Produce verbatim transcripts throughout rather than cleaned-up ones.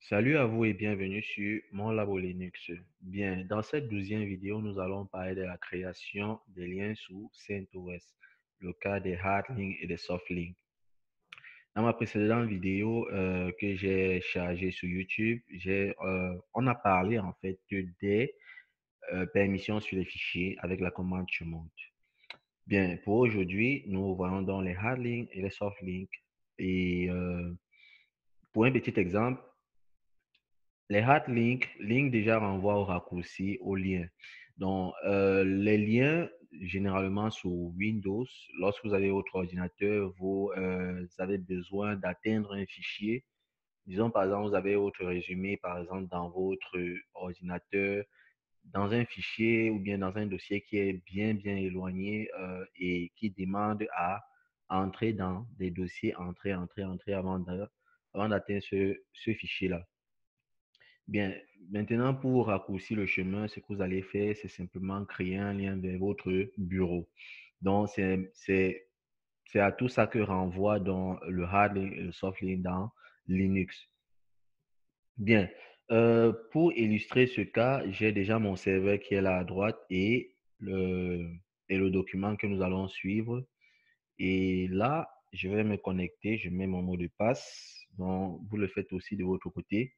Salut à vous et bienvenue sur mon labo Linux. Bien, dans cette douzième vidéo, nous allons parler de la création des liens sous CentOS, le cas des hard links et des soft links. Dans ma précédente vidéo euh, que j'ai chargée sur YouTube, j'ai, euh, on a parlé en fait des euh, permissions sur les fichiers avec la commande chmod. Bien, pour aujourd'hui, nous voyons donc les hard links et les soft links. Et euh, pour un petit exemple, les hard links, link déjà renvoie au raccourci, au lien. Donc, euh, les liens, généralement sur Windows, lorsque vous avez votre ordinateur, vous euh, avez besoin d'atteindre un fichier. Disons, par exemple, vous avez votre résumé, par exemple, dans votre ordinateur, dans un fichier ou bien dans un dossier qui est bien, bien éloigné euh, et qui demande à entrer dans des dossiers, entrer, entrer, entrer avant de- avant d'atteindre ce, ce fichier-là. Bien, maintenant pour raccourcir le chemin, ce que vous allez faire, c'est simplement créer un lien vers votre bureau. Donc, c'est c'est- c'est à tout ça que renvoie dans le hard link et le soft link dans Linux. Bien, euh, pour illustrer ce cas, j'ai déjà mon serveur qui est là à droite et le, et le document que nous allons suivre. Et là, je vais me connecter, je mets mon mot de passe. Donc, vous le faites aussi de votre côté.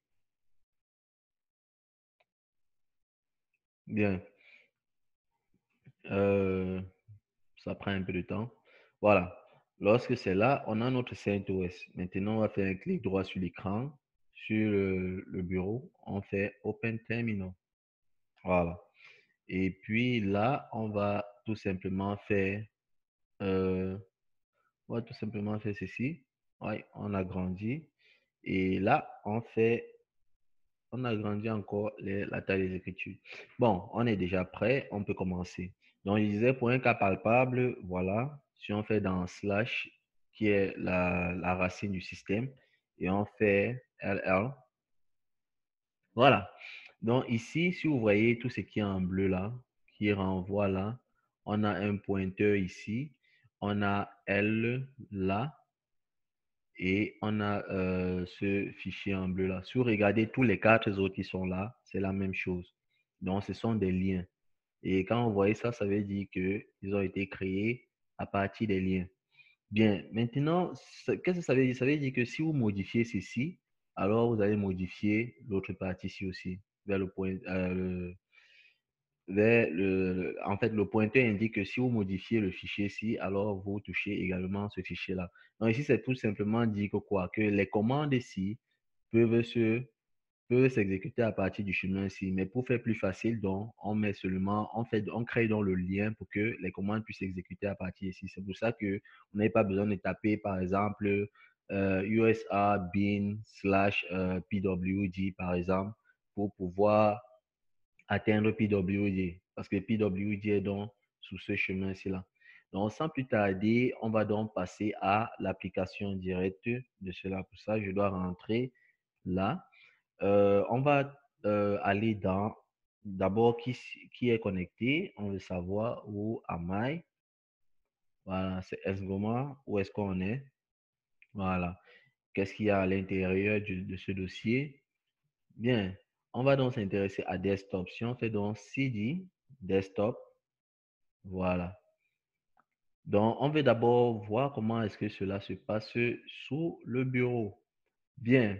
Bien. Euh, Ça prend un peu de temps. Voilà. Lorsque c'est là, on a notre CentOS. Maintenant, on va faire un clic droit sur l'écran, sur le, le bureau. On fait Open Terminal. Voilà. Et puis là, on va tout simplement faire, euh, on va tout simplement faire ceci. Oui, on agrandit. Et là, on fait, on agrandit encore les- la taille des écritures. Bon, on est déjà prêt. On peut commencer. Donc, je disais, pour un cas palpable, voilà, si on fait dans slash, qui est la, la racine du système, et on fait L L, voilà. Donc, ici, si vous voyez tout ce qui est en bleu là, qui renvoie là, on a un pointeur ici, on a L là, et on a euh, ce fichier en bleu là. Si vous regardez tous les quatre autres qui sont là, c'est la même chose. Donc, ce sont des liens. Et quand vous voyez ça, ça veut dire qu'ils ont été créés à partir des liens. Bien, maintenant, qu'est-ce que ça veut dire? Ça veut dire que si vous modifiez ceci, alors vous allez modifier l'autre partie ici aussi, vers le point, euh, le- vers le, le- en fait, le pointeur indique que si vous modifiez le fichier ici, alors vous touchez également ce fichier-là. Donc ici, c'est tout simplement dire que quoi? Que les commandes ici peuvent se peut s'exécuter à partir du chemin ici. Mais pour faire plus facile, donc, on met seulement, on fait, on crée donc le lien pour que les commandes puissent s'exécuter à partir ici. C'est pour ça que on n'avez pas besoin de taper, par exemple, euh, U S A bin slash euh, P W D, par exemple, pour pouvoir atteindre P W D. Parce que P W D est donc sous ce chemin-ci là. Donc, sans plus tarder, on va donc passer à l'application directe de cela. Pour ça, je dois rentrer là. Euh, on va euh, aller dans d'abord qui, qui est connecté. On veut savoir où am I. Voilà, c'est Esgoma. Où est-ce qu'on est? Voilà. Qu'est-ce qu'il y a à l'intérieur de, de ce dossier? Bien. On va donc s'intéresser à desktop. Si on fait donc C D, desktop, voilà. Donc, on veut d'abord voir comment est-ce que cela se passe sous le bureau. Bien.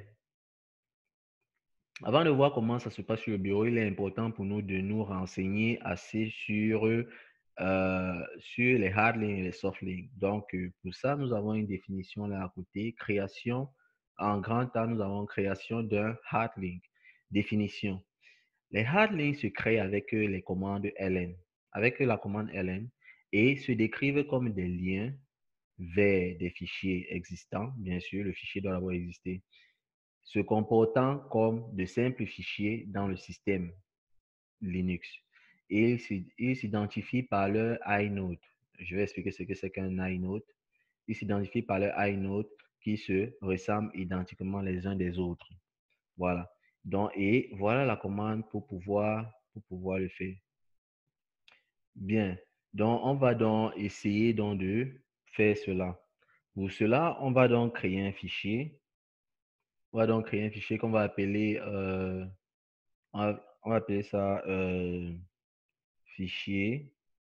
Avant de voir comment ça se passe sur le bureau, il est important pour nous de nous renseigner assez sur, euh, sur les hard links et les soft links. Donc, euh, pour ça, nous avons une définition là à côté. Création, en grand A, nous avons création d'un hard link. Définition. Les hard links se créent avec euh, les commandes L N, avec la commande L N, et se décrivent comme des liens vers des fichiers existants. Bien sûr, le fichier doit avoir existé se comportant comme de simples fichiers dans le système Linux. Et ils s'identifient par leur inode. Je vais expliquer ce que c'est qu'un inode. Ils s'identifient par leur inode qui se ressemblent identiquement les uns des autres. Voilà. Donc, et voilà la commande pour pouvoir, pour pouvoir le faire. Bien. Donc, on va donc essayer donc de faire cela. Pour cela, on va donc créer un fichier. On va donc créer un fichier qu'on va appeler, euh, on va, on va appeler ça euh, fichier,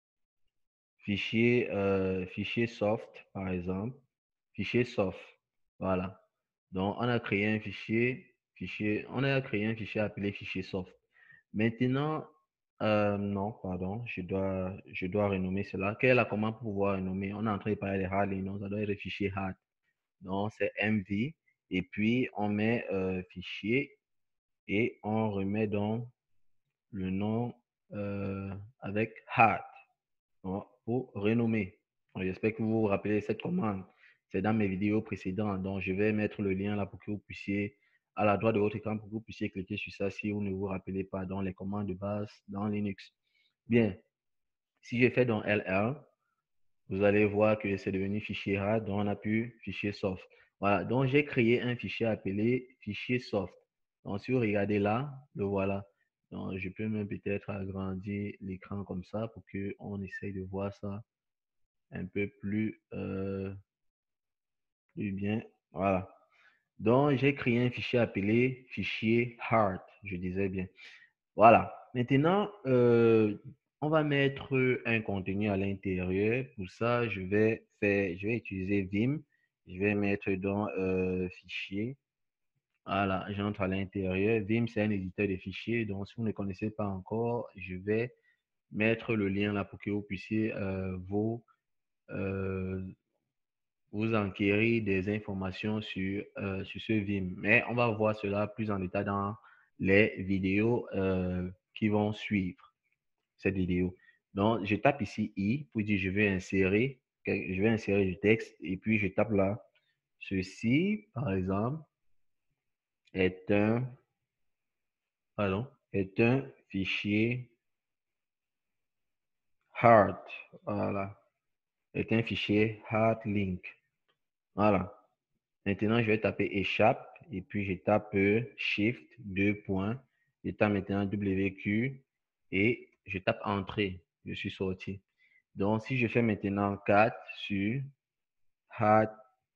fichier, euh, fichier soft, par exemple, fichier soft. Voilà. Donc, on a créé un fichier, fichier, on a créé un fichier appelé fichier soft. Maintenant, euh, non, pardon, je dois, je dois renommer cela. Quelle est la commande pour pouvoir renommer? On est en train de parler de hard, non, ça doit être fichier hard. Donc, c'est M V. Et puis, on met euh, fichier et on remet donc le nom euh, avec hard pour renommer. J'espère que vous vous rappelez cette commande. C'est dans mes vidéos précédentes. Donc, je vais mettre le lien là pour que vous puissiez, à la droite de votre écran, pour que vous puissiez cliquer sur ça si vous ne vous rappelez pas dans les commandes de base dans Linux. Bien, si je fais dans L L, vous allez voir que c'est devenu fichier hard, donc on a pu fichier soft. Voilà, donc j'ai créé un fichier appelé fichier soft. Donc, si vous regardez là, le voilà. Donc, je peux même peut-être agrandir l'écran comme ça pour qu'on essaye de voir ça un peu plus, euh, plus bien. Voilà. Donc, j'ai créé un fichier appelé fichier hard, je disais bien. Voilà. Maintenant, euh, on va mettre un contenu à l'intérieur. Pour ça, je vais faire, je vais utiliser Vim. Je vais mettre dans euh, fichier. Voilà, j'entre à l'intérieur. Vim, c'est un éditeur de fichiers. Donc, si vous ne connaissez pas encore, je vais mettre le lien là pour que vous puissiez euh, vous, euh, vous enquérir des informations sur, euh, sur ce Vim. Mais on va voir cela plus en détail dans les vidéos euh, qui vont suivre cette vidéo. Donc, je tape ici I pour dire je vais insérer, je vais insérer du texte et puis je tape là. Ceci, par exemple, est un, pardon, est un fichier hard. Voilà. Est un fichier hard link. Voilà. Maintenant, je vais taper échappe et puis je tape shift deux points. Je tape maintenant W Q et je tape entrée. Je suis sorti. Donc, si je fais maintenant quatre sur hard,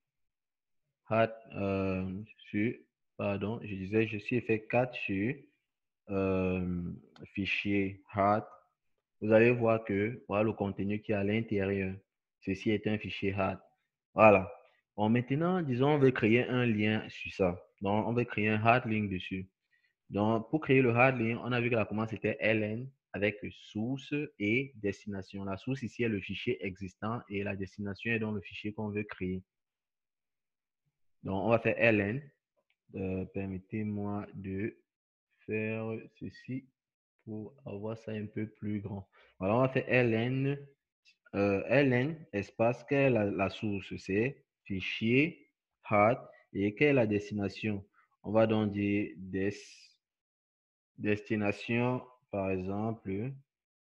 hard euh, sur, pardon, je disais, je suis fait quatre sur euh, fichier hard. Vous allez voir que voilà le contenu qui est à l'intérieur. Ceci est un fichier hard. Voilà. Bon, maintenant, disons, on veut créer un lien sur ça. Donc, on veut créer un hard link dessus. Donc, pour créer le hard link, on a vu que la commande c'était ln avec source et destination. La source ici est le fichier existant et la destination est donc le fichier qu'on veut créer. Donc, on va faire ln. Euh, permettez-moi de faire ceci pour avoir ça un peu plus grand. Alors, on va faire ln, euh, ln espace, quelle est la, la source? C'est fichier hard et quelle est la destination? On va donc dire des, destination, par exemple,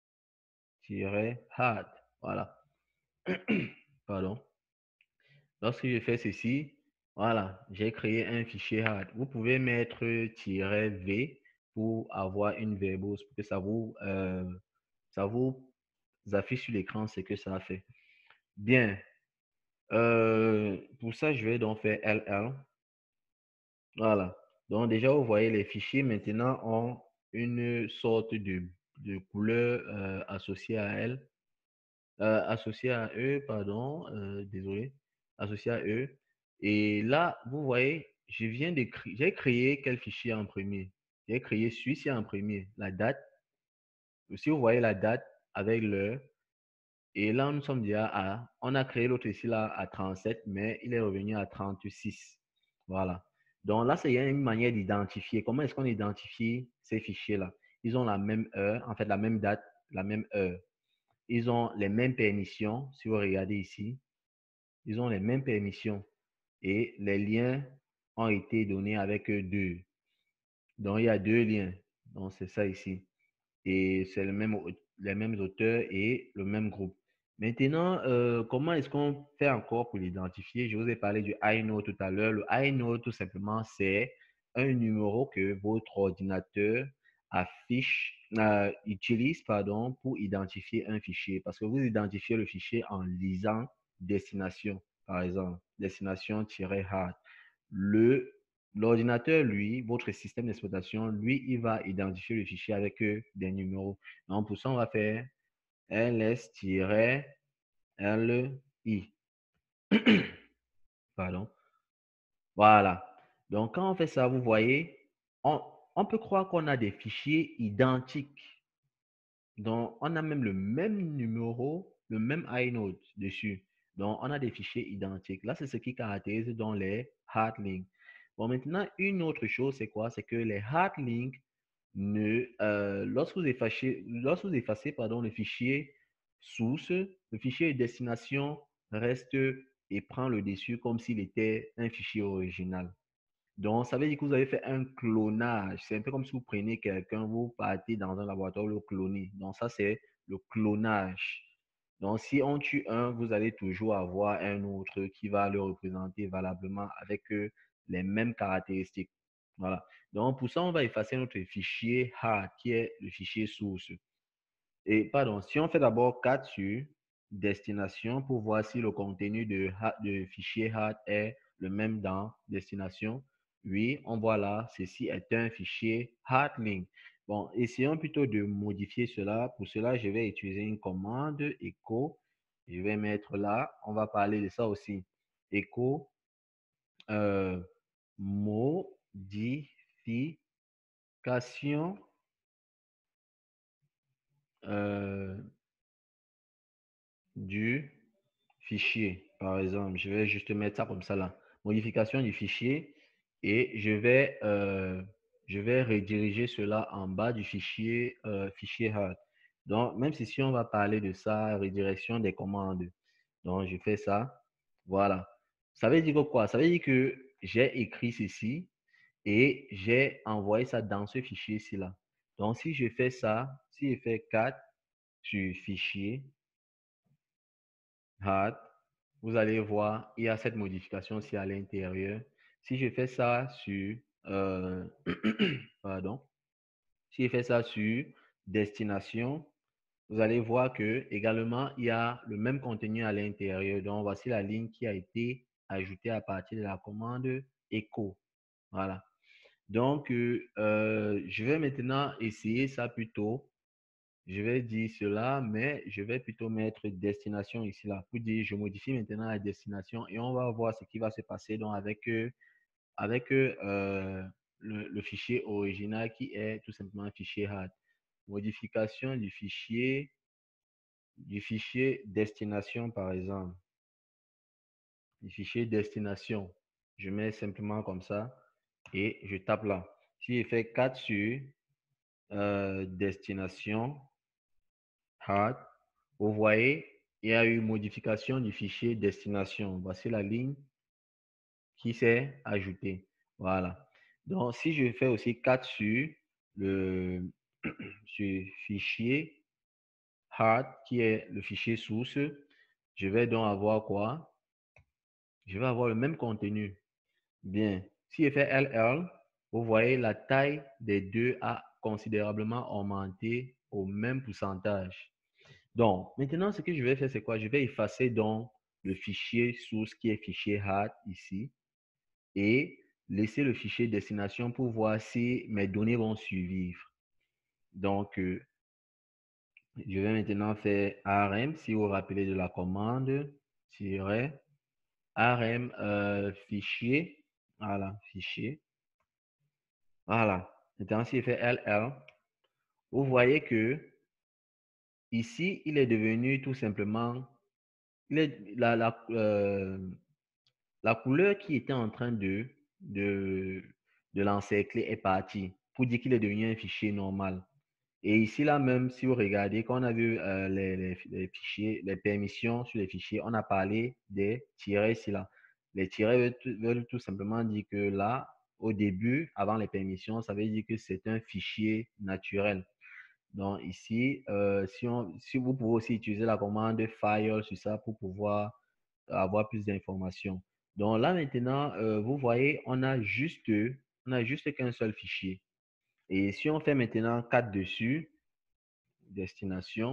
tiret hard. Voilà. Pardon. Lorsque je fais ceci, voilà, j'ai créé un fichier hard. Vous pouvez mettre "-v" pour avoir une verbose, pour que ça vous, euh, ça vous affiche sur l'écran ce que ça a fait. Bien. Euh, pour ça, je vais donc faire L L. Voilà. Donc, déjà, vous voyez, les fichiers maintenant ont une sorte de, de couleur euh, associée à elle. Euh, associé à eux, pardon, euh, désolé, associé à eux. Et là, vous voyez, je viens de créer, j'ai créé quel fichier en premier? J'ai créé celui-ci en premier, la date. Si vous voyez la date avec l'heure, et là, nous sommes déjà à, on a créé l'autre ici là à trente-sept, mais il est revenu à trente-six. Voilà. Donc là, c'est une manière d'identifier. Comment est-ce qu'on identifie ces fichiers-là? Ils ont la même heure, en fait, la même date, la même heure. Ils ont les mêmes permissions. Si vous regardez ici, ils ont les mêmes permissions et les liens ont été donnés avec deux. Donc, il y a deux liens. Donc, c'est ça ici. Et c'est le même, les mêmes auteurs et le même groupe. Maintenant, euh, comment est-ce qu'on fait encore pour l'identifier? Je vous ai parlé du inode tout à l'heure. Le inode, tout simplement, c'est un numéro que votre ordinateur affiche, euh, utilise, pardon, pour identifier un fichier. Parce que vous identifiez le fichier en lisant destination, par exemple, destination-hard. Le L'ordinateur, lui, votre système d'exploitation, lui, il va identifier le fichier avec euh, des numéros. Donc, pour ça, on va faire ls-li. Pardon. Voilà. Donc, quand on fait ça, vous voyez, on, on peut croire qu'on a des fichiers identiques. Donc, on a même le même numéro, le même inode dessus. Donc, on a des fichiers identiques. Là, c'est ce qui caractérise dans les hard links. Bon, maintenant, une autre chose, c'est quoi? C'est que les hard links, ne, euh, lorsque vous effacez, lorsque vous effacez pardon, le fichier source, le fichier de destination reste et prend le dessus comme s'il était un fichier original. Donc, ça veut dire que vous avez fait un clonage. C'est un peu comme si vous prenez quelqu'un, vous partez dans un laboratoire, le cloner. Donc, ça, c'est le clonage. Donc, si on tue un, vous allez toujours avoir un autre qui va le représenter valablement avec euh, les mêmes caractéristiques. Voilà. Donc, pour ça, on va effacer notre fichier hard, qui est le fichier source. Et pardon, si on fait d'abord quatre sur destination pour voir si le contenu de, de fichier hard est le même dans destination, oui, on voit là, ceci est un fichier hard link. Bon, essayons plutôt de modifier cela. Pour cela, je vais utiliser une commande echo. Je vais mettre là, on va parler de ça aussi. Echo euh, modification euh, du fichier. Par exemple, je vais juste mettre ça comme ça là. Modification du fichier et je vais, euh, je vais rediriger cela en bas du fichier, euh, fichier hard. Donc, même si, si on va parler de ça, redirection des commandes. Donc, je fais ça. Voilà. Ça veut dire quoi? Ça veut dire que j'ai écrit ceci et j'ai envoyé ça dans ce fichier-ci là. Donc, si je fais ça, si je fais quatre sur fichier, hard, vous allez voir, il y a cette modification-ci à l'intérieur. Si je fais ça sur, euh, pardon, si je fais ça sur destination, vous allez voir que également, il y a le même contenu à l'intérieur. Donc, voici la ligne qui a été ajoutée à partir de la commande echo. Voilà. Donc, euh, euh, je vais maintenant essayer ça plutôt. Je vais dire cela, mais je vais plutôt mettre destination ici là pour dire je modifie maintenant la destination et on va voir ce qui va se passer donc avec, euh, avec euh, le, le fichier original qui est tout simplement un fichier hard. Modification du fichier, du fichier destination par exemple. Du fichier destination. Je mets simplement comme ça et je tape là. Si je fais quatre sur euh, destination, hard, vous voyez, il y a eu modification du fichier destination. Voici la ligne qui s'est ajoutée. Voilà. Donc, si je fais aussi quatre sur le sur fichier hard, qui est le fichier source, je vais donc avoir quoi? Je vais avoir le même contenu. Bien. Si je fais L L, vous voyez la taille des deux a considérablement augmenté au même pourcentage. Donc, maintenant, ce que je vais faire, c'est quoi? Je vais effacer donc le fichier source qui est fichier hard ici et laisser le fichier destination pour voir si mes données vont suivre. Donc, euh, je vais maintenant faire rm, si vous vous rappelez de la commande, tiret, rm euh, fichier, voilà, fichier, voilà. Maintenant, si je fais ll, vous voyez que ici, il est devenu tout simplement, il est, la, la, euh, la couleur qui était en train de, de, de l'encercler est partie pour dire qu'il est devenu un fichier normal. Et ici, là même, si vous regardez, quand on a vu euh, les, les, les fichiers, les permissions sur les fichiers, on a parlé des tirets ici, là. Les tirets veulent tout, veulent tout simplement dire que là, au début, avant les permissions, ça veut dire que c'est un fichier naturel. Donc ici, euh, si, on, si vous pouvez aussi utiliser la commande file sur ça pour pouvoir avoir plus d'informations. Donc là maintenant, euh, vous voyez, on a juste, on a juste qu'un seul fichier. Et si on fait maintenant quatre dessus, destination,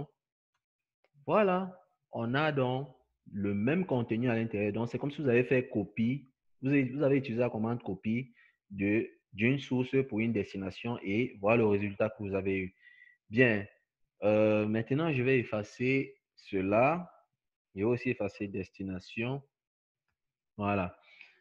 voilà, on a donc le même contenu à l'intérieur. Donc c'est comme si vous avez fait copie, vous avez, vous avez utilisé la commande copie de, d'une source pour une destination et voir le résultat que vous avez eu. Bien, euh, maintenant, je vais effacer cela. Je vais aussi effacer destination. Voilà.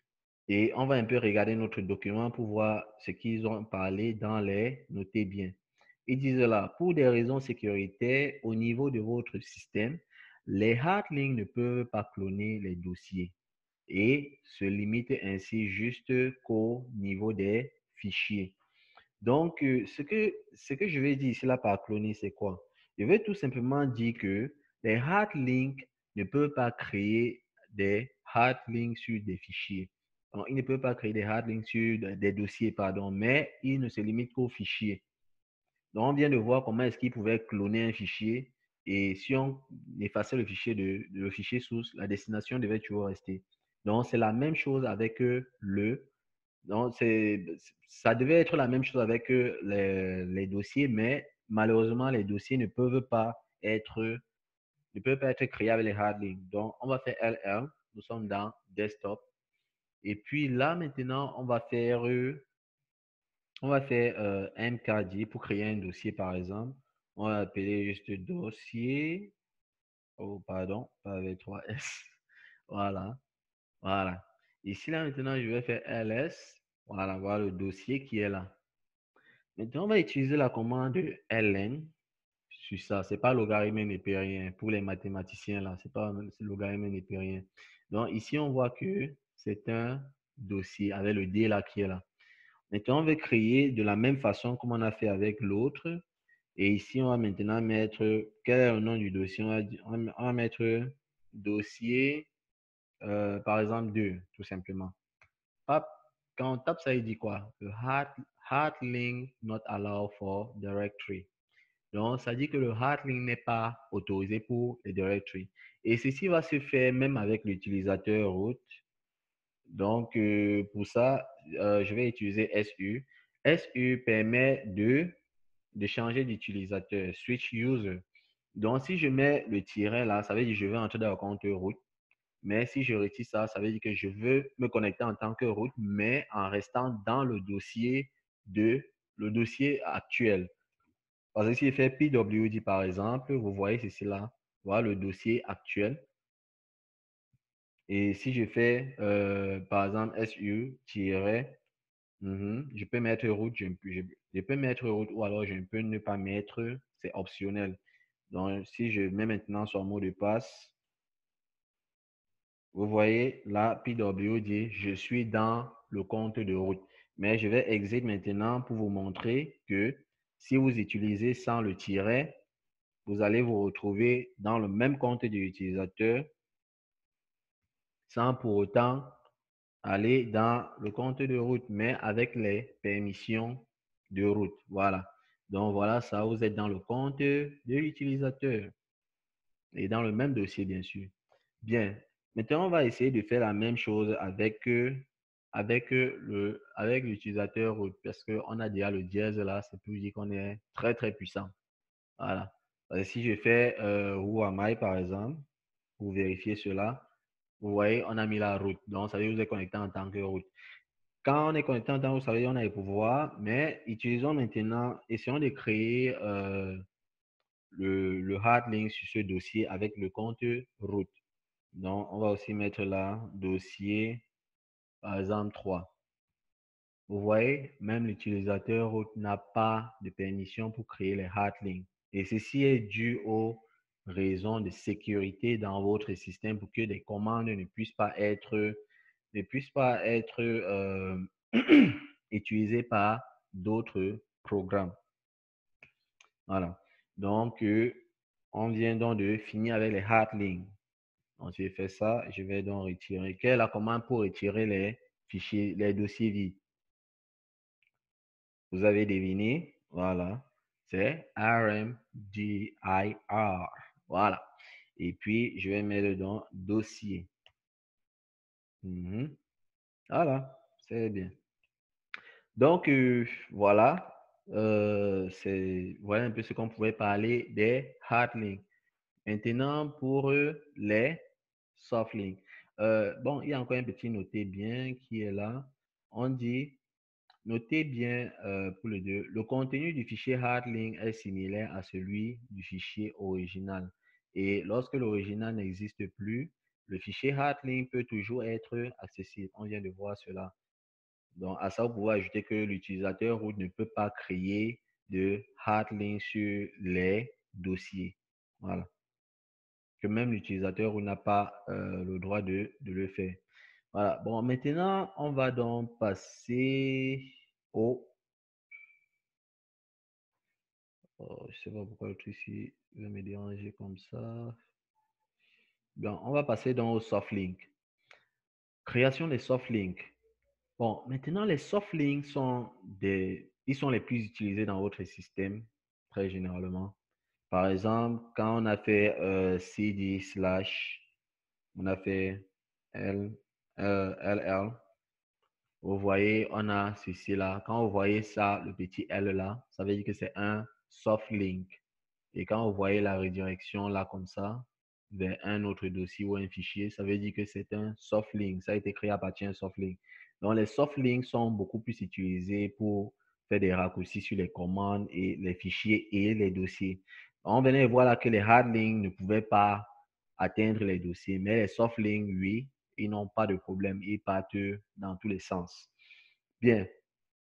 Et on va un peu regarder notre document pour voir ce qu'ils ont parlé dans les notez bien. Ils disent là, pour des raisons sécuritaires, au niveau de votre système, les hardlinks ne peuvent pas cloner les dossiers et se limitent ainsi juste qu'au niveau des fichiers. Donc, euh, ce que, ce que je vais dire ici là par cloner, c'est quoi? Je vais tout simplement dire que les hard links ne peuvent pas créer des hard links sur des fichiers. Donc, ils ne peuvent pas créer des hard links sur des dossiers, pardon, mais ils ne se limitent qu'aux fichiers. Donc, on vient de voir comment est-ce qu'ils pouvaient cloner un fichier et si on effaçait le fichier de, de le fichier source, la destination devait toujours rester. Donc, c'est la même chose avec euh, le donc, c'est, ça devait être la même chose avec euh, les, les dossiers, mais malheureusement, les dossiers ne peuvent pas être, ne peuvent pas être créés avec les hard links. Donc, on va faire L L. Nous sommes dans Desktop. Et puis là, maintenant, on va faire, euh, on va faire euh, M K D pour créer un dossier, par exemple. On va appeler juste dossier. Oh, pardon, pas avec trois S. Voilà, voilà. Ici, là, maintenant, je vais faire L S. Voilà, voilà le dossier qui est là. Maintenant, on va utiliser la commande ln sur ça. C'est pas logarithme népérien. Pour les mathématiciens, là, c'est pas logarithme népérien. Donc, ici, on voit que c'est un dossier avec le D là qui est là. Maintenant, on va créer de la même façon comme on a fait avec l'autre. Et ici, on va maintenant mettre, quel est le nom du dossier? On va, on va mettre dossier, euh, par exemple, deux, tout simplement. Hop, quand on tape ça, il dit quoi? The hard, hard link not allowed for directory. Donc, ça dit que le hard link n'est pas autorisé pour les directories. Et ceci va se faire même avec l'utilisateur root. Donc, euh, pour ça, euh, je vais utiliser S U. S U permet de, de changer d'utilisateur, switch user. Donc, si je mets le tiret là, ça veut dire que je vais entrer dans le compte root. Mais si je retire ça, ça veut dire que je veux me connecter en tant que root, mais en restant dans le dossier de le dossier actuel. Parce que si je fais P W D par exemple, vous voyez ceci là, voilà le dossier actuel. Et si je fais euh, par exemple S U, mm-hmm, je peux mettre root, je, je, je peux mettre root ou alors je peux ne pas mettre, c'est optionnel. Donc si je mets maintenant sur mot de passe, vous voyez là, P W D, je suis dans le compte de route. Mais je vais exit maintenant pour vous montrer que si vous utilisez sans le tiret, vous allez vous retrouver dans le même compte de l'utilisateur sans pour autant aller dans le compte de route, mais avec les permissions de route. Voilà. Donc voilà, ça, vous êtes dans le compte de l'utilisateur et dans le même dossier, bien sûr. Bien. Maintenant, on va essayer de faire la même chose avec, euh, avec euh, le, avec l'utilisateur root parce qu'on a déjà le dièse là, c'est pour dire qu'on est très, très puissant. Voilà. Parce que si je fais euh, who am I, par exemple, pour vérifier cela, vous voyez, on a mis la route. Donc, ça veut dire que vous êtes connecté en tant que route. Quand on est connecté en tant que route, ça veut dire qu'on a les pouvoirs, mais utilisons maintenant, essayons de créer euh, le, le hard link sur ce dossier avec le compte route. Donc, on va aussi mettre là, dossier, par exemple, trois. Vous voyez, même l'utilisateur root n'a pas de permission pour créer les hard links. Et ceci est dû aux raisons de sécurité dans votre système pour que des commandes ne puissent pas être, ne puissent pas être euh, utilisées par d'autres programmes. Voilà. Donc, euh, on vient donc de finir avec les hard links. Donc, je vais faire ça. Je vais donc retirer. Quelle est la commande pour retirer les fichiers, les dossiers vides? Vous avez deviné? Voilà. C'est rmdir. Voilà. Et puis, je vais mettre dans dossier. Mm-hmm. Voilà. C'est bien. Donc, euh, voilà. Euh, c'est, voilà un peu ce qu'on pouvait parler des hard links. Maintenant, pour euh, les soft links. Euh, bon, il y a encore un petit noté bien qui est là. On dit notez bien euh, pour le deux, le contenu du fichier hardlink est similaire à celui du fichier original. Et lorsque l'original n'existe plus, le fichier hardlink peut toujours être accessible. On vient de voir cela. Donc, à ça, vous pouvez ajouter que l'utilisateur root ne peut pas créer de hardlink sur les dossiers. Voilà. Que même l'utilisateur root n'a pas euh, le droit de, de le faire. Voilà. Bon, maintenant, on va donc passer au... Oh, je ne sais pas pourquoi le truc ici va me déranger comme ça. Bien, on va passer donc au softLink. Création des softlinks. Bon, maintenant, les softlinks sont des... Ils sont les plus utilisés dans votre système, très généralement. Par exemple, quand on a fait euh, cd slash, on a fait L, euh, L L, vous voyez, on a ceci là. Quand vous voyez ça, le petit L là, ça veut dire que c'est un soft link. Et quand vous voyez la redirection là comme ça, vers un autre dossier ou un fichier, ça veut dire que c'est un soft link. Ça a été créé à partir d'un soft link. Donc, les soft links sont beaucoup plus utilisés pour faire des raccourcis sur les commandes et les fichiers et les dossiers. On venait voir là que les hard links ne pouvaient pas atteindre les dossiers, mais les soft links, oui, ils n'ont pas de problème. Ils partent dans tous les sens. Bien.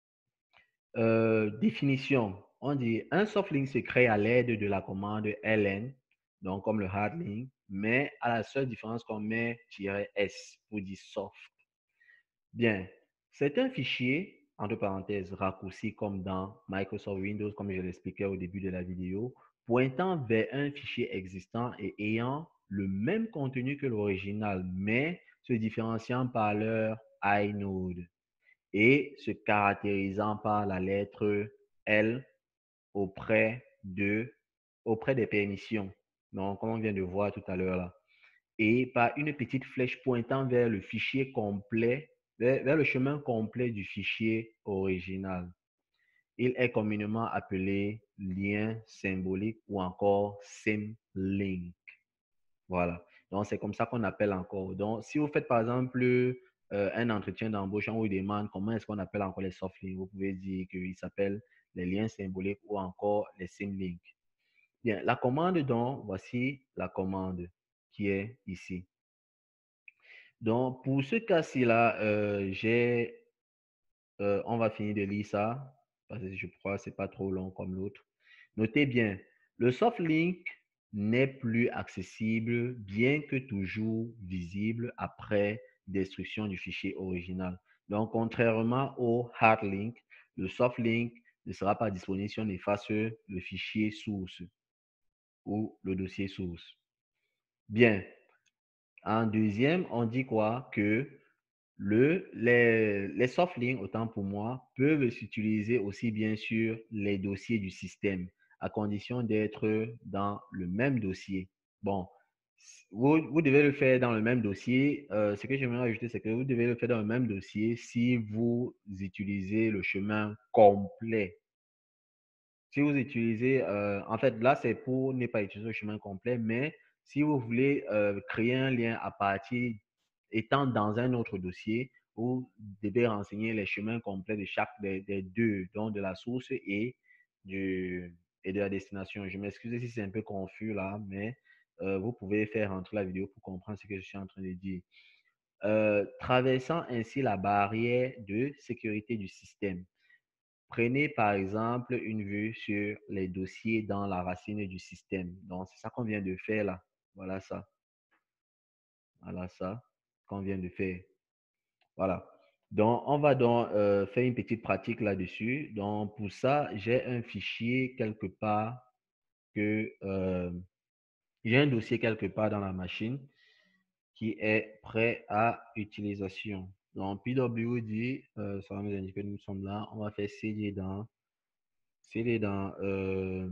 Euh, définition. On dit un soft link se crée à l'aide de la commande ln, donc comme le hard link, mais à la seule différence qu'on met "-s" pour dire soft. Bien. C'est un fichier, entre parenthèses, raccourci comme dans Microsoft Windows, comme je l'expliquais au début de la vidéo, pointant vers un fichier existant et ayant le même contenu que l'original, mais se différenciant par leur inode et se caractérisant par la lettre L auprès de auprès des permissions. Donc, comme on vient de voir tout à l'heure là. Et par une petite flèche pointant vers le fichier complet, vers, vers le chemin complet du fichier original. Il est communément appelé lien symbolique ou encore symlink. Voilà. Donc, c'est comme ça qu'on appelle encore. Donc, si vous faites par exemple euh, un entretien d'embauche, on vous demande comment est-ce qu'on appelle encore les soft links, vous pouvez dire qu'ils s'appellent les liens symboliques ou encore les symlinks. Bien, la commande donc, voici la commande qui est ici. Donc, pour ce cas-ci là, euh, j'ai, euh, on va finir de lire ça parce que je crois que c'est pas trop long comme l'autre. Notez bien, le soft link n'est plus accessible, bien que toujours visible après destruction du fichier original. Donc, contrairement au hard link, le soft link ne sera pas disponible si on efface le fichier source ou le dossier source. Bien. En deuxième, on dit quoi? Que le, les, les soft links, autant pour moi, peuvent s'utiliser aussi bien sur les dossiers du système, à condition d'être dans le même dossier. Bon, vous, vous devez le faire dans le même dossier. Euh, ce que j'aimerais ajouter, c'est que vous devez le faire dans le même dossier si vous utilisez le chemin complet. Si vous utilisez, euh, en fait, là, c'est pour ne pas utiliser le chemin complet, mais si vous voulez euh, créer un lien à partir, étant dans un autre dossier, vous devez renseigner les chemins complets de chaque des, des deux, donc de la source et, du, et de la destination. Je m'excuse si c'est un peu confus là, mais euh, vous pouvez faire rentrer la vidéo pour comprendre ce que je suis en train de dire. Euh, traversant ainsi la barrière de sécurité du système. Prenez par exemple une vue sur les dossiers dans la racine du système. Donc, c'est ça qu'on vient de faire là. Voilà ça. Voilà ça qu'on vient de faire. Voilà. Donc, on va donc euh, faire une petite pratique là-dessus. Donc, pour ça, j'ai un fichier quelque part que euh, j'ai un dossier quelque part dans la machine qui est prêt à utilisation. Donc, P W D, euh, ça va nous indiquer que nous sommes là. On va faire cd dans cd dans euh,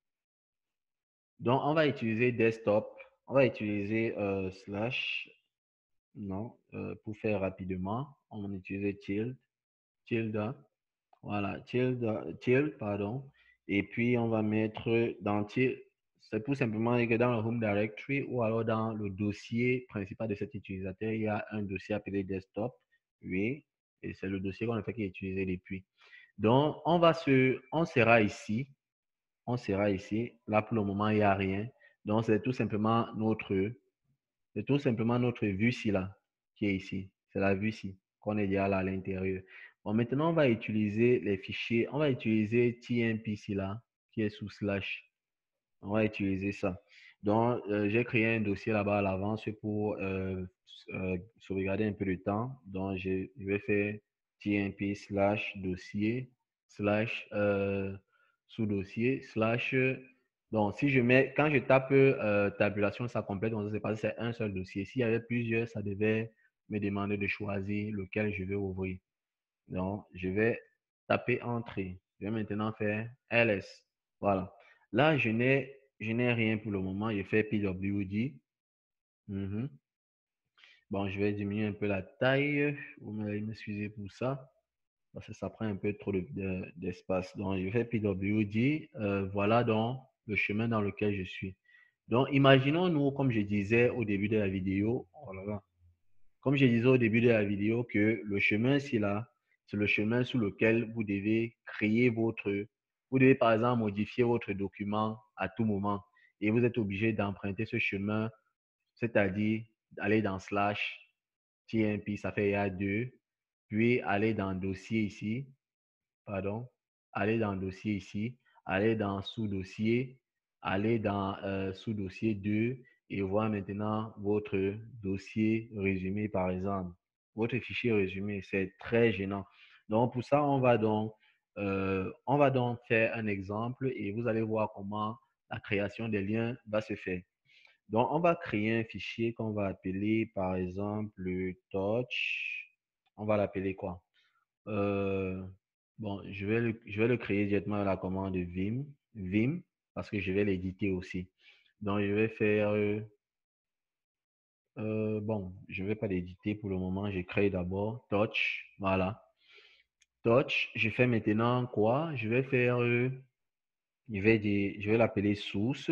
donc, on va utiliser desktop. On va utiliser euh, slash, non, euh, pour faire rapidement. On va utiliser tilde, tilde, voilà, tilde, tilde, pardon. Et puis, on va mettre dans tilde, c'est pour simplement dire que dans le home directory ou alors dans le dossier principal de cet utilisateur, il y a un dossier appelé desktop. Oui. Et c'est le dossier qu'on a fait qui est utilisé depuis. Donc, on va se, on sera ici. On sera ici. Là, pour le moment, il n'y a rien. Donc, c'est tout simplement notre, c'est tout simplement notre vue-ci là, qui est ici. C'est la vue-ci qu'on est déjà là à l'intérieur. Bon, maintenant, on va utiliser les fichiers. On va utiliser T M P ici là, qui est sous slash. On va utiliser ça. Donc, euh, j'ai créé un dossier là-bas à l'avance pour euh, euh, sauvegarder un peu de temps. Donc, je, je vais faire tmp slash dossier slash euh, sous-dossier slash. Donc, si je mets, quand je tape euh, tabulation, ça complète, on sait pas si c'est un seul dossier. S'il y avait plusieurs, ça devait me demander de choisir lequel je vais ouvrir. Donc, je vais taper entrée. Je vais maintenant faire L S. Voilà. Là, je n'ai, je n'ai rien pour le moment. Je fais P W D. Mhm. Bon, je vais diminuer un peu la taille. Vous m'excusez pour ça. Parce que ça prend un peu trop de- de- d'espace. Donc, je fais P W D. Euh, voilà donc le chemin dans lequel je suis. Donc, imaginons-nous, comme je disais au début de la vidéo, oh là là, comme je disais au début de la vidéo, que le chemin, c'est là, c'est le chemin sur lequel vous devez créer votre, vous devez par exemple modifier votre document à tout moment et vous êtes obligé d'emprunter ce chemin, c'est-à-dire aller dans slash T M P, ça fait A deux, puis aller dans dossier ici, pardon, aller dans dossier ici, aller dans sous-dossier, aller dans euh, sous-dossier deux et voir maintenant votre dossier résumé, par exemple. Votre fichier résumé, c'est très gênant. Donc, pour ça, on va donc, euh, on va donc faire un exemple et vous allez voir comment la création des liens va se faire. Donc, on va créer un fichier qu'on va appeler, par exemple, le touch. On va l'appeler quoi? Euh, bon, je vais le, je vais le créer directement à la commande Vim, Vim, parce que je vais l'éditer aussi. Donc, je vais faire, euh, euh, bon, je ne vais pas l'éditer pour le moment. Je crée d'abord Touch, voilà. Touch, je fais maintenant quoi? Je vais faire, euh, je vais dire, je vais l'appeler source,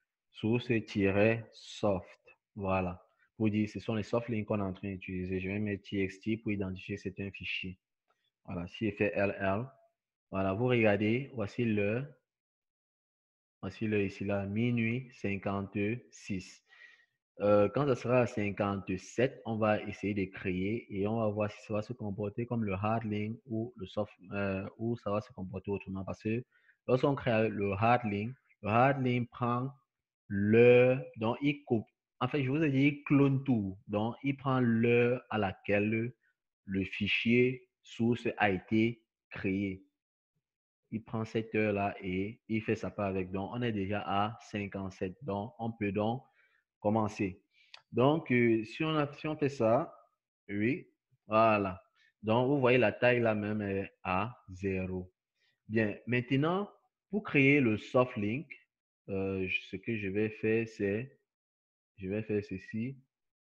source-soft, voilà. Pour dire, ce sont les soft links qu'on est en train d'utiliser. Je vais mettre txt pour identifier que c'est un fichier. Voilà, si je fais L L, voilà, vous regardez, voici l'heure, voici l'heure ici là, minuit cinquante-six. Euh, quand ça sera à cinquante-sept, on va essayer de créer et on va voir si ça va se comporter comme le hard link ou le soft, euh, ou ça va se comporter autrement. Parce que lorsqu'on crée le hard link, le hard link prend l'heure, donc il coupe. En fait, je vous ai dit, il clone tout. Donc, il prend l'heure à laquelle le fichier source a été créé. Il prend cette heure-là et il fait sa part avec. Donc, on est déjà à cinquante-sept. Donc, on peut donc commencer. Donc, euh, si, on a, si on fait ça, oui, voilà. Donc, vous voyez, la taille là même est à zéro. Bien, maintenant, pour créer le soft link, euh, ce que je vais faire, c'est, je vais faire ceci.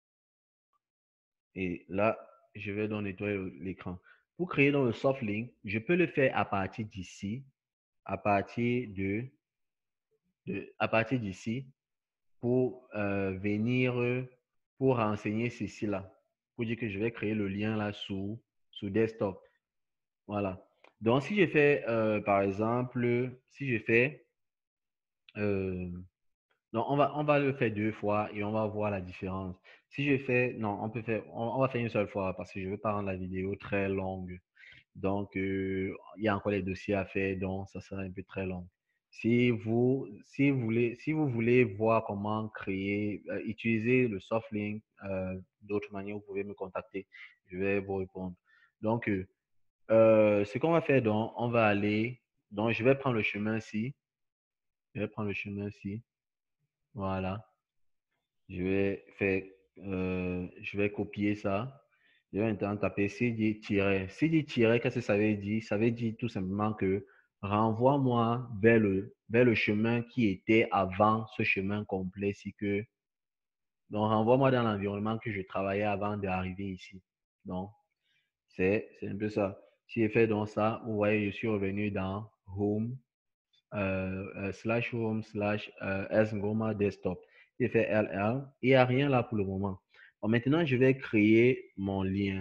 Et là, je vais donc nettoyer l'écran. Pour créer dans le soft link, je peux le faire à partir d'ici, à partir de, de à partir d'ici, pour euh, venir, euh, pour renseigner ceci là, pour dire que je vais créer le lien là sous, sous desktop. Voilà. Donc, si je fais, euh, par exemple, si je fais, euh, non, on va, on va le faire deux fois et on va voir la différence. Si je fais, non, on peut faire, on, on va faire une seule fois parce que je ne veux pas rendre la vidéo très longue. Donc, euh, il y a encore les dossiers à faire, donc ça sera un peu très long. Si vous, si vous voulez, si vous voulez voir comment créer, euh, utiliser le Softlink euh, d'autres manières, vous pouvez me contacter. Je vais vous répondre. Donc, euh, euh, ce qu'on va faire, donc, on va aller, donc je vais prendre le chemin-ci. Je vais prendre le chemin-ci. Voilà. Je vais faire, euh, je vais copier ça. Je vais maintenant taper cd-. Cd-, qu'est-ce que ça veut dire? Ça veut dire tout simplement que renvoie-moi vers le, vers le chemin qui était avant ce chemin complet. Si que, donc, renvoie-moi dans l'environnement que je travaillais avant d'arriver ici. Donc, c'est un peu ça. Si je fais donc ça, vous voyez, je suis revenu dans Home, euh, euh, slash home slash euh, sngoma desktop. J'ai fait L L. Il n'y a rien là pour le moment. Bon, maintenant, je vais créer mon lien.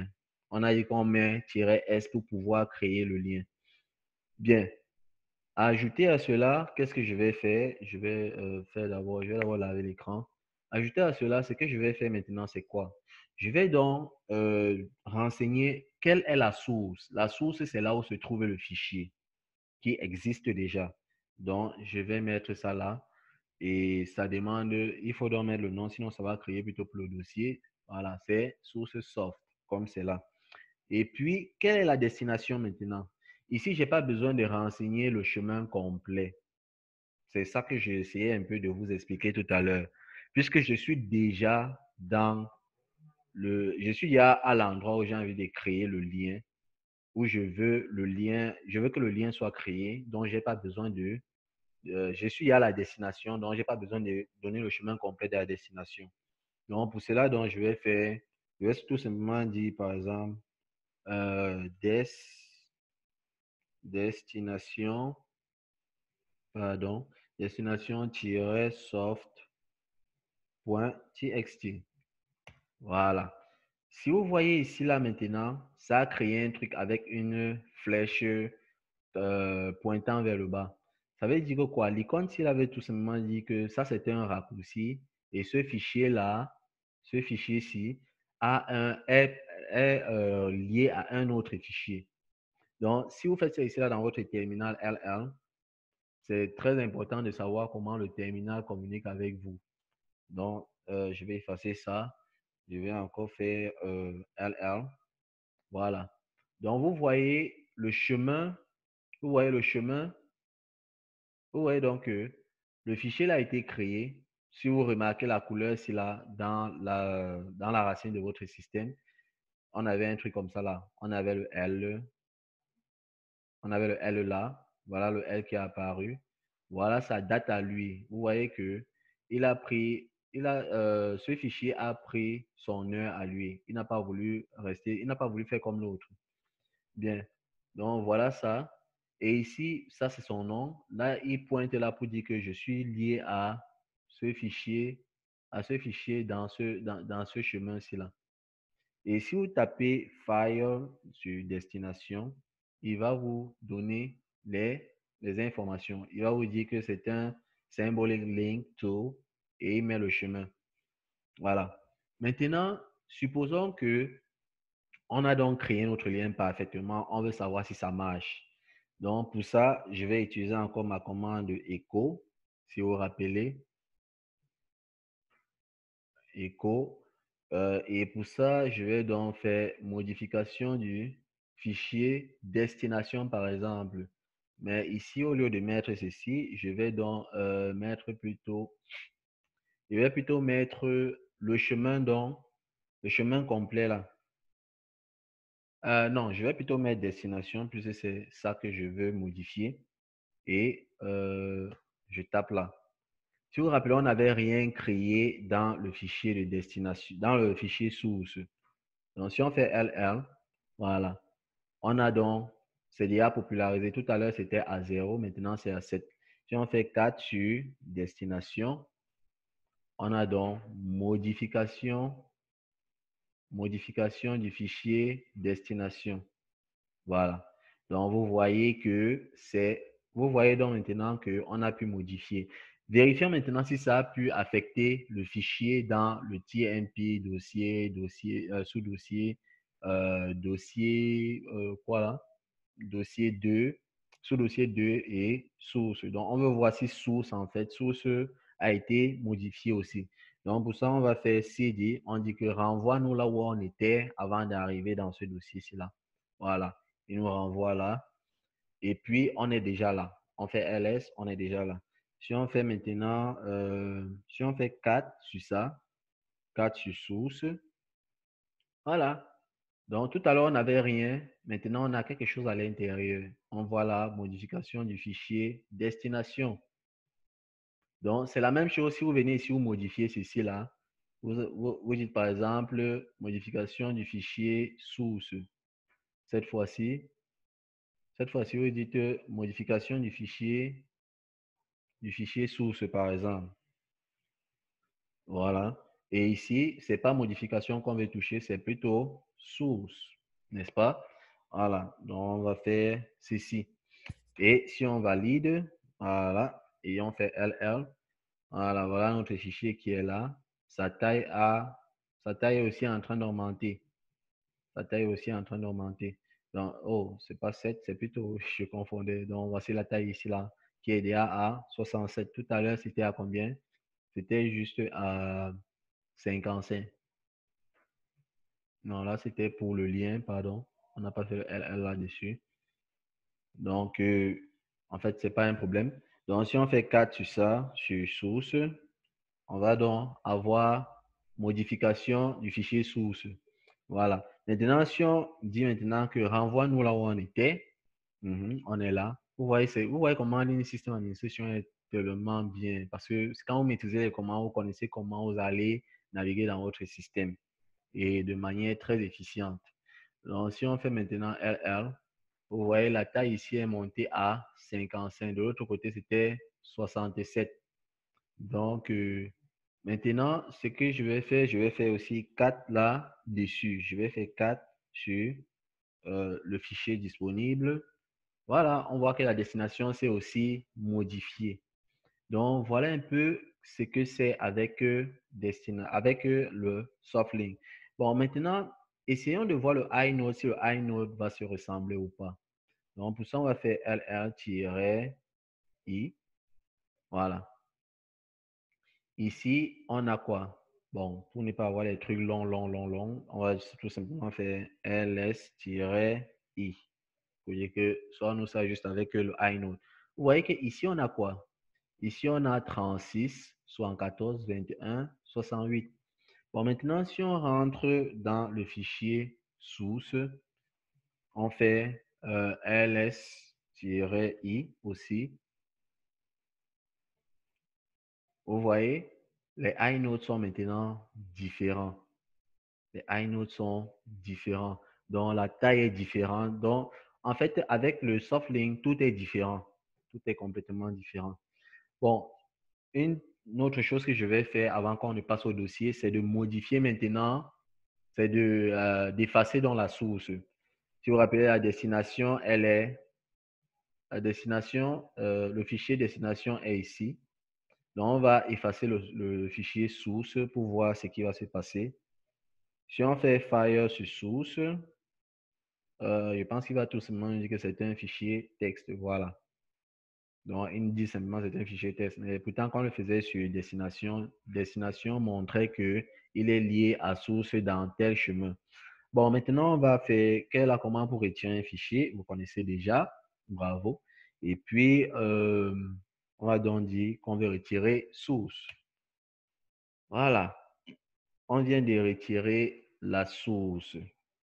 On a dit qu'on met "-s" pour pouvoir créer le lien. Bien. Ajouter à cela, qu'est-ce que je vais faire? Je vais euh, faire d'abord, je vais d'abord laver l'écran. Ajouter à cela, ce que je vais faire maintenant, c'est quoi? Je vais donc euh, renseigner quelle est la source. La source, c'est là où se trouve le fichier qui existe déjà. Donc, je vais mettre ça là. Et ça demande, il faut donc mettre le nom, sinon ça va créer plutôt pour le dossier. Voilà, c'est source soft, comme c'est là. Et puis, quelle est la destination maintenant? Ici, je n'ai pas besoin de renseigner le chemin complet. C'est ça que j'ai essayé un peu de vous expliquer tout à l'heure. Puisque je suis déjà dans le, je suis déjà à l'endroit où j'ai envie de créer le lien, où je veux le lien, je veux que le lien soit créé, donc j'ai pas besoin de, euh, je suis à la destination, donc j'ai pas besoin de donner le chemin complet de la destination. Donc pour cela, donc je vais faire, je vais tout simplement dire par exemple euh, des, destination, pardon, destination-soft.txt. Voilà. Si vous voyez ici, là, maintenant, ça a créé un truc avec une flèche euh, pointant vers le bas. Ça veut dire que quoi? L'icône, s'il avait tout simplement dit que ça, c'était un raccourci et ce fichier-là, ce fichier-ci, a un, est, est euh, lié à un autre fichier. Donc, si vous faites ça ici, là, dans votre terminal L L, c'est très important de savoir comment le terminal communique avec vous. Donc, euh, je vais effacer ça. Je vais encore faire euh, L L. Voilà. Donc, vous voyez le chemin. Vous voyez le chemin. Vous voyez donc que le fichier là, a été créé. Si vous remarquez la couleur ici là, dans la, dans la racine de votre système, on avait un truc comme ça là. On avait le L. On avait le L là. Voilà le L qui est apparu. Voilà sa date à lui. Vous voyez que il a pris, il a, euh, ce fichier a pris son heure à lui. Il n'a pas voulu rester, il n'a pas voulu faire comme l'autre. Bien. Donc voilà ça. Et ici, ça c'est son nom. Là, il pointe là pour dire que je suis lié à ce fichier, à ce fichier dans ce, dans, dans ce chemin-ci là. Et si vous tapez File sur destination, il va vous donner les, les informations. Il va vous dire que c'est un symbolic link to et il met le chemin. Voilà. Maintenant, supposons que on a donc créé notre lien parfaitement. On veut savoir si ça marche. Donc, pour ça, je vais utiliser encore ma commande echo. Si vous vous rappelez, echo. Euh, et pour ça, je vais donc faire modification du fichier destination, par exemple. Mais ici, au lieu de mettre ceci, je vais donc euh, mettre plutôt, je vais plutôt mettre le chemin donc, le chemin complet là. Euh, non, je vais plutôt mettre destination puisque c'est ça que je veux modifier. Et euh, je tape là. Si vous vous rappelez, on n'avait rien créé dans le fichier de destination, dans le fichier source. Donc, si on fait L L, voilà. On a donc, c'est déjà popularisé. Tout à l'heure, c'était à zéro. Maintenant, c'est à sept. Si on fait quatre sur destination, on a donc modification, modification du fichier destination. Voilà. Donc, vous voyez que c'est, vous voyez donc maintenant qu'on a pu modifier. Vérifions maintenant si ça a pu affecter le fichier dans le T M P, dossier, dossier, euh, sous-dossier, euh, dossier, euh, quoi là? Dossier deux, sous-dossier deux et source. Donc, on veut voir si source, en fait, source a été modifié aussi. Donc, pour ça, on va faire C D. On dit que renvoie-nous là où on était avant d'arriver dans ce dossier-ci là. Voilà. Il nous renvoie là. Et puis, on est déjà là. On fait L S, on est déjà là. Si on fait maintenant, euh, si on fait quatre sur ça, quatre sur source, voilà. Donc, tout à l'heure, on n'avait rien. Maintenant, on a quelque chose à l'intérieur. On voit la modification du fichier destination. Donc, c'est la même chose si vous venez ici, vous modifiez ceci là. Vous, vous, vous dites par exemple, modification du fichier source. Cette fois-ci, cette fois-ci, vous dites modification du fichier, du fichier source, par exemple. Voilà. Et ici, ce n'est pas modification qu'on veut toucher, c'est plutôt source. n'est-ce pas? Voilà, donc on va faire ceci. Et si on valide, voilà, et on fait L L, voilà, voilà notre fichier qui est là. Sa taille a, sa taille est aussi en train d'augmenter. Sa taille est aussi en train d'augmenter. Donc, oh, c'est pas sept, c'est plutôt, je confondais. Donc, voici la taille ici, là, qui est déjà à soixante-sept. Tout à l'heure, c'était à combien? C'était juste à cinquante-cinq. Non, là, c'était pour le lien, pardon. On n'a pas fait le L L là-dessus. Donc, euh, en fait, c'est pas un problème. Donc, si on fait quatre sur ça, sur source, on va donc avoir modification du fichier source. Voilà. Maintenant, si on dit maintenant que renvoie-nous là où on était, mhm, on est là. Vous voyez, c'est, vous voyez comment le système d'administration est tellement bien. Parce que quand vous maîtrisez les commandes, vous connaissez comment vous allez naviguer dans votre système et de manière très efficiente. Donc, si on fait maintenant L L, vous voyez, la taille ici est montée à cinquante-cinq. De l'autre côté, c'était soixante-sept. Donc, euh, maintenant, ce que je vais faire, je vais faire aussi quatre là-dessus. Je vais faire quatre sur euh, le fichier disponible. Voilà, on voit que la destination s'est aussi modifiée. Donc, voilà un peu ce que c'est avec, euh, Destina, avec euh, le Softlink. Bon, maintenant, essayons de voir le inode, si le inode va se ressembler ou pas. Donc, pour ça, on va faire L R-I. Voilà. Ici, on a quoi? Bon, pour ne pas avoir les trucs longs, longs, longs, longs, on va tout simplement faire L S-I. Vous voyez que soit nous ça juste avec le inode. Vous voyez qu'ici, on a quoi? Ici, on a trente-six, soixante-quatorze, vingt et un, soixante-huit. Bon, maintenant, si on rentre dans le fichier source, on fait euh, L S-I aussi. Vous voyez, les inodes sont maintenant différents. Les inodes sont différents. Donc, la taille est différente. Donc, en fait, avec le Softlink, tout est différent. Tout est complètement différent. Bon, une autre chose que je vais faire avant qu'on ne passe au dossier, c'est de modifier maintenant, c'est de euh, d'effacer dans la source. Si vous vous rappelez, la destination, elle est, la destination, euh, le fichier destination est ici. Donc, on va effacer le, le fichier source pour voir ce qui va se passer. Si on fait fire sur source, euh, je pense qu'il va tout simplement dire que c'est un fichier texte. Voilà. Donc, il nous dit simplement que c'est un fichier texte. Mais pourtant, quand on le faisait sur destination, destination montrait qu'il est lié à source dans tel chemin. Bon, maintenant, on va faire quelle est la commande pour retirer un fichier. Vous connaissez déjà. Bravo. Et puis, euh, on va donc dire qu'on veut retirer source. Voilà. On vient de retirer la source.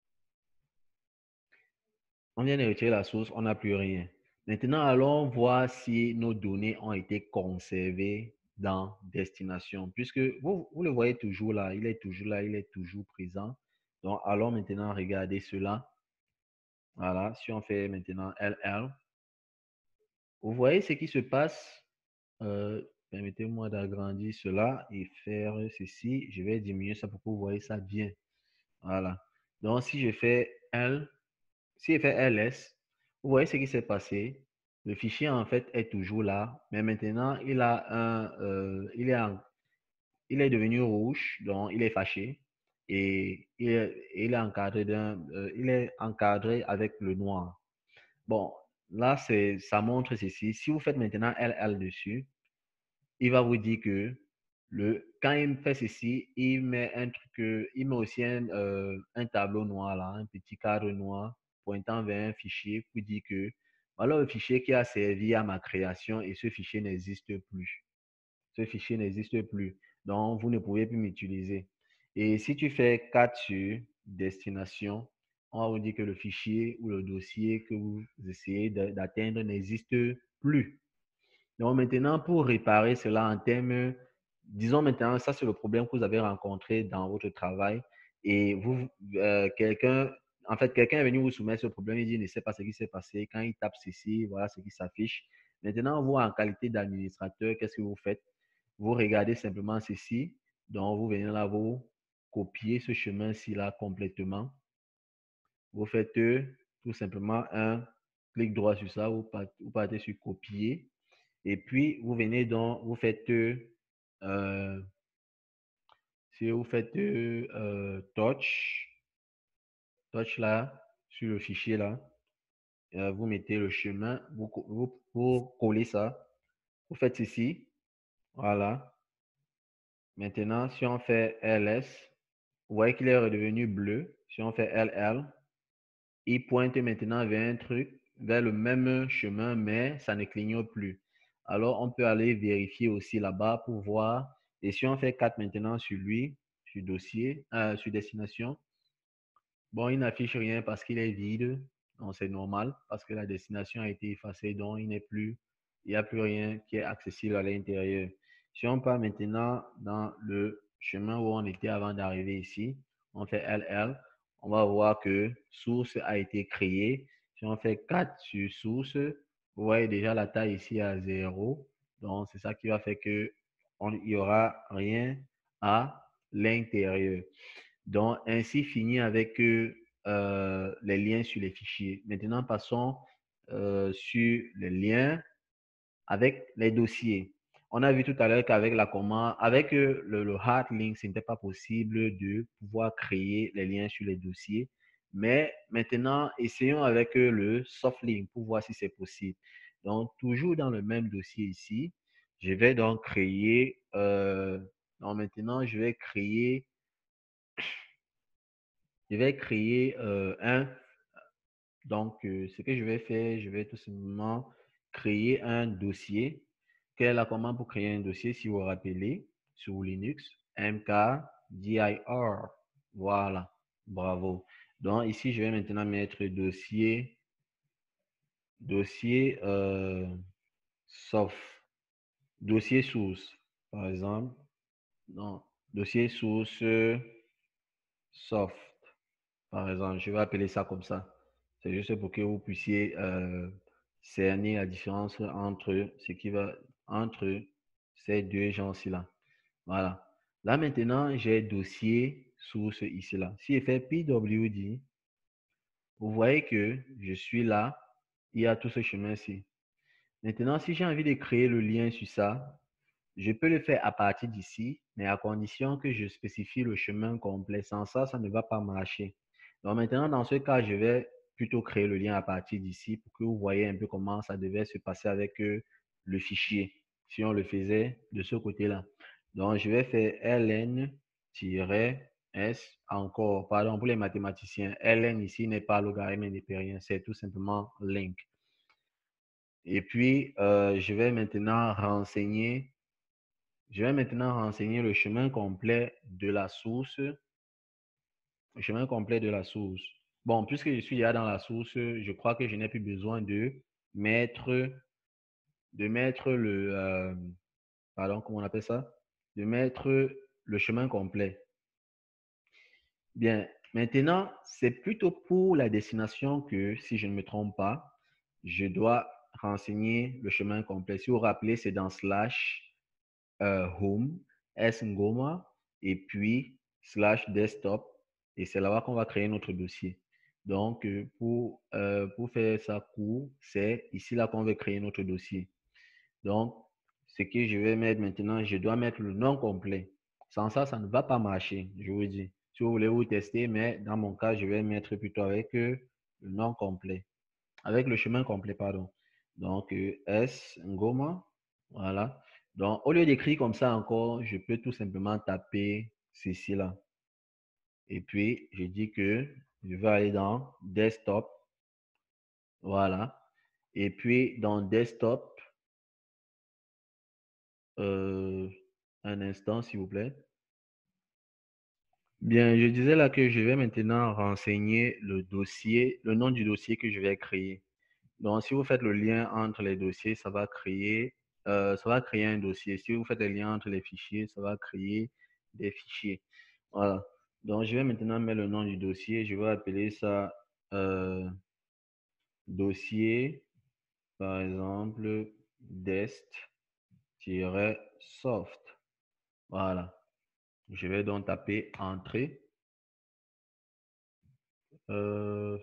On vient de retirer la source, on n'a plus rien. Maintenant, allons voir si nos données ont été conservées dans destination. Puisque vous, vous le voyez toujours là, il est toujours là, il est toujours présent. Donc, allons maintenant regarder cela. Voilà, si on fait maintenant L L, vous voyez ce qui se passe. Euh, Permettez-moi d'agrandir cela et faire ceci. Je vais diminuer ça pour que vous voyez ça bien. Voilà. Donc, si je fais L, si je fais L S, vous voyez ce qui s'est passé. Le fichier, en fait, est toujours là, mais maintenant, il a un, euh, il est en- il est devenu rouge, donc il est fâché et il est, il est encadré d'un, euh, il est encadré avec le noir. Bon, là, c'est, ça montre ceci. Si vous faites maintenant L L dessus, il va vous dire que le, quand il fait ceci, il met un truc, euh, il met aussi un, euh, un tableau noir là, un petit cadre noir pointant vers un fichier pour dire que voilà le fichier qui a servi à ma création et ce fichier n'existe plus. Ce fichier n'existe plus. Donc, vous ne pouvez plus m'utiliser. Et si tu fais quatre sur destination, on va vous dire que le fichier ou le dossier que vous essayez d'atteindre n'existe plus. Donc maintenant, pour réparer cela en termes, disons maintenant, ça c'est le problème que vous avez rencontré dans votre travail et vous, euh, quelqu'un, en fait, quelqu'un est venu vous soumettre ce problème, il dit, il ne sait pas ce qui s'est passé. Quand il tape ceci, voilà ce qui s'affiche. Maintenant, vous, en qualité d'administrateur, qu'est-ce que vous faites? Vous regardez simplement ceci. Donc, vous venez là, vous copiez ce chemin-ci là complètement. vous faites euh, tout simplement un clic droit sur ça, vous partez, vous partez sur copier. Et puis, vous venez donc, vous faites, euh, si vous faites euh, touch, touch là, sur le fichier là, euh, vous mettez le chemin, vous, vous, vous collez ça, vous faites ceci, voilà. Maintenant, si on fait L S, vous voyez qu'il est redevenu bleu. Si on fait L L, il pointe maintenant vers un truc, vers le même chemin, mais ça ne clignote plus. Alors, on peut aller vérifier aussi là-bas pour voir. Et si on fait quatre maintenant sur lui, sur dossier, euh, sur destination, bon, il n'affiche rien parce qu'il est vide. Donc, c'est normal parce que la destination a été effacée. Donc, il n'est plus, il n'y a plus rien qui est accessible à l'intérieur. Si on part maintenant dans le chemin où on était avant d'arriver ici, on fait L L, on va voir que source a été créée. Si on fait quatre sur source, vous voyez déjà la taille ici à zéro. Donc, c'est ça qui va faire que on, il n'y aura rien à l'intérieur. Donc, ainsi finit avec euh, les liens sur les fichiers. Maintenant, passons euh, sur les liens avec les dossiers. On a vu tout à l'heure qu'avec la commande, avec euh, le, le hard link, ce n'était pas possible de pouvoir créer les liens sur les dossiers. Mais maintenant, essayons avec euh, le soft link pour voir si c'est possible. Donc, toujours dans le même dossier ici, je vais donc créer, euh, donc maintenant, je vais créer je vais créer euh, un. Donc, euh, ce que je vais faire, je vais tout simplement créer un dossier. Quelle est la commande pour créer un dossier? Si vous vous rappelez, sur Linux, mkdir. Voilà, bravo. Donc, ici, je vais maintenant mettre dossier, dossier euh, soft, dossier source, par exemple. Non, dossier source soft. Par exemple, je vais appeler ça comme ça. C'est juste pour que vous puissiez euh, cerner la différence entre ce qui va entre ces deux gens-ci là. Voilà. Là maintenant, j'ai dossier source ici là. Si je fais P W D, vous voyez que je suis là. Il y a tout ce chemin-ci. Maintenant, si j'ai envie de créer le lien sur ça, je peux le faire à partir d'ici, mais à condition que je spécifie le chemin complet. Sans ça, ça ne va pas marcher. Donc maintenant, dans ce cas, je vais plutôt créer le lien à partir d'ici pour que vous voyez un peu comment ça devait se passer avec euh, le fichier, si on le faisait de ce côté-là. Donc, je vais faire ln-s encore, pardon pour les mathématiciens. Ln ici n'est pas logarithme, n'est pas rien, c'est tout simplement link. Et puis, euh, je vais maintenant renseigner je vais maintenant renseigner le chemin complet de la source. Le chemin complet de la source. Bon, puisque je suis déjà dans la source, je crois que je n'ai plus besoin de mettre, de mettre le, euh, pardon, comment on appelle ça? De mettre le chemin complet. Bien, maintenant, c'est plutôt pour la destination que, si je ne me trompe pas, je dois renseigner le chemin complet. Si vous vous rappelez, c'est dans slash euh, home, S-Ngoma, et puis slash desktop. Et c'est là-bas qu'on va créer notre dossier. Donc, euh, pour, euh, pour faire ça court, c'est ici là qu'on va créer notre dossier. Donc, ce que je vais mettre maintenant, je dois mettre le nom complet. Sans ça, ça ne va pas marcher, je vous dis. Si vous voulez vous tester, mais dans mon cas, je vais mettre plutôt avec euh, le nom complet. Avec le chemin complet, pardon. Donc, euh, S, Ngoma, voilà. Donc, au lieu d'écrire comme ça encore, je peux tout simplement taper ceci là. Et puis, je dis que je vais aller dans Desktop. Voilà. Et puis, dans Desktop, euh, un instant, s'il vous plaît. Bien, je disais là que je vais maintenant renseigner le dossier, le nom du dossier que je vais créer. Donc, si vous faites le lien entre les dossiers, ça va créer, euh, ça va créer un dossier. Si vous faites le lien entre les fichiers, ça va créer des fichiers. Voilà. Donc, je vais maintenant mettre le nom du dossier. Je vais appeler ça euh, dossier, par exemple, dest-soft. Voilà. Je vais donc taper Entrée. Euh,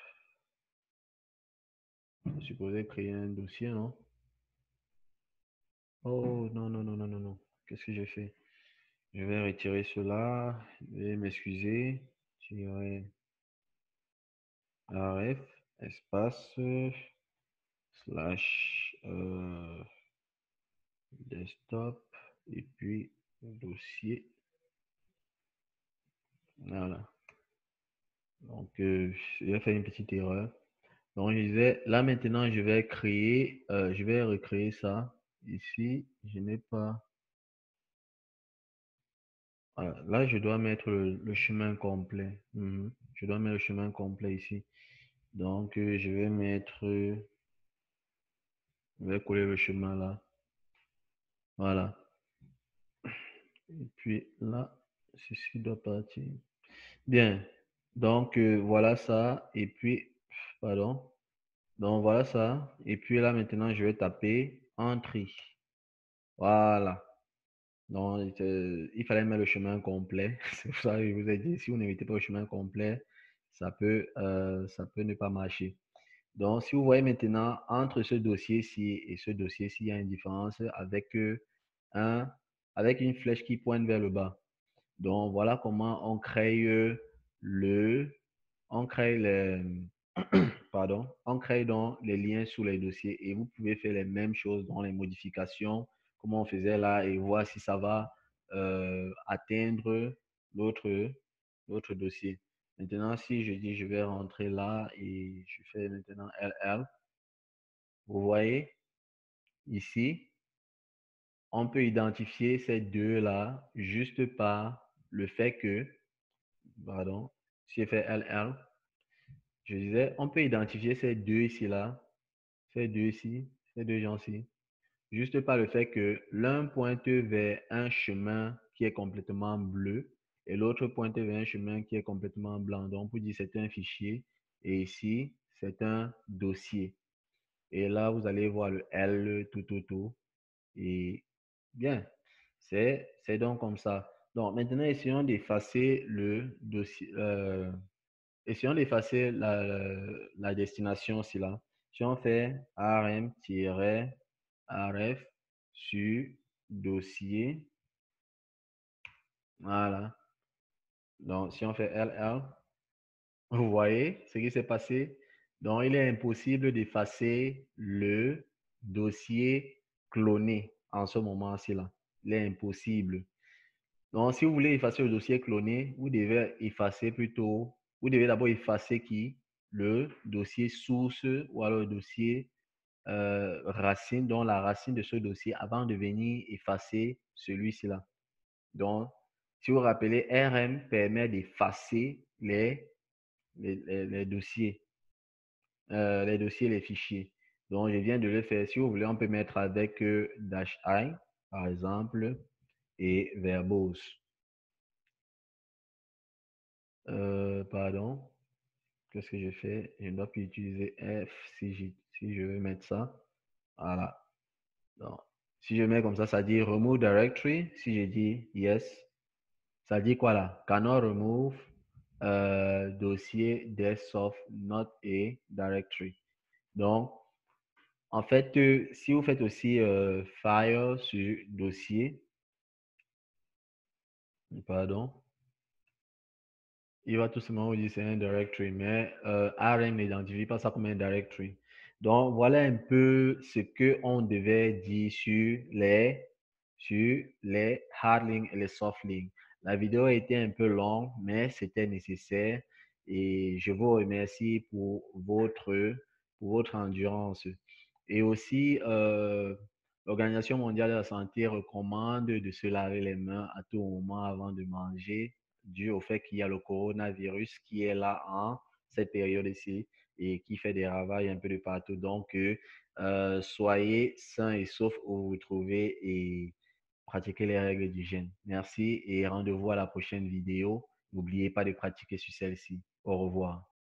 je suis supposé créer un dossier, non? Oh, non, non, non, non, non, non. Qu'est-ce que j'ai fait? Je vais retirer cela. Je vais m'excuser. Tirer rf, espace, slash, euh, desktop, et puis dossier. Voilà. Donc, euh, j'ai fait une petite erreur. Donc, je disais, là maintenant, je vais créer, euh, je vais recréer ça. Ici, je n'ai pas. Voilà. Là, je dois mettre le, le chemin complet. Mhm. Je dois mettre le chemin complet ici. Donc, euh, je vais mettre, euh, je vais coller le chemin là. Voilà. Et puis là, ceci doit partir. Bien. Donc, euh, voilà ça. Et puis, pardon. Donc, voilà ça. Et puis là, maintenant, je vais taper entrée. Voilà. Donc, euh, il fallait mettre le chemin complet. C'est pour ça que je vous ai dit, si vous ne mettez pas le chemin complet, ça peut, euh, ça peut ne pas marcher. Donc, si vous voyez maintenant, entre ce dossier-ci et ce dossier-ci, il y a une différence avec, euh, un, avec une flèche qui pointe vers le bas. Donc, voilà comment on crée euh, le, on crée les, pardon, on crée donc les liens sous les dossiers et vous pouvez faire les mêmes choses dans les modifications, comme on faisait là, et voir si ça va euh, atteindre l'autre l'autre dossier. Maintenant, si je dis je vais rentrer là et je fais maintenant L L, vous voyez ici, on peut identifier ces deux-là juste par le fait que, pardon, si je fais L L, je disais, on peut identifier ces deux ici-là, ces deux ici, ces deux gens-ci, juste par le fait que l'un pointe vers un chemin qui est complètement bleu et l'autre pointe vers un chemin qui est complètement blanc. Donc, pour dire c'est un fichier et ici, c'est un dossier. Et là, vous allez voir le L tout, tout, tout. Et bien, c'est c'est donc comme ça. Donc, maintenant, essayons d'effacer le dossier. Euh, essayons d'effacer la, la destination aussi là. Si on fait rm-rf sur dossier, voilà. Donc, si on fait ll, vous voyez ce qui s'est passé. Donc, il est impossible d'effacer le dossier cloné en ce moment-ci là. Il est impossible. Donc, si vous voulez effacer le dossier cloné, vous devez effacer plutôt, vous devez d'abord effacer qui? Le dossier source ou alors le dossier euh, racine, donc la racine de ce dossier avant de venir effacer celui-ci là. Donc, si vous vous rappelez, R M permet d'effacer les, les, les, les dossiers, euh, les dossiers, les fichiers. Donc, je viens de le faire. Si vous voulez, on peut mettre avec euh, dash I, par exemple, et verbose. Euh, pardon. Qu'est-ce que je fais? Je ne dois plus utiliser F si je, si je veux mettre ça. Voilà. Donc, si je mets comme ça, ça dit remove directory. Si je dis yes, ça dit quoi là? Cannot remove euh, dossier desktop not a directory. Donc, en fait, euh, si vous faites aussi euh, file sur dossier, pardon, il va tout simplement vous dire c'est un directory, mais euh, R M n'identifie pas ça comme un directory. Donc, voilà un peu ce qu'on devait dire sur les, sur les hard links et les soft links. La vidéo a été un peu longue, mais c'était nécessaire et je vous remercie pour votre, pour votre endurance. Et aussi, euh, l'Organisation mondiale de la santé recommande de se laver les mains à tout moment avant de manger dû au fait qu'il y a le coronavirus qui est là en cette période-ci et qui fait des ravages un peu de partout. Donc, euh, soyez sains et saufs où vous vous trouvez et pratiquez les règles d'hygiène. Merci et rendez-vous à la prochaine vidéo. N'oubliez pas de pratiquer sur celle-ci. Au revoir.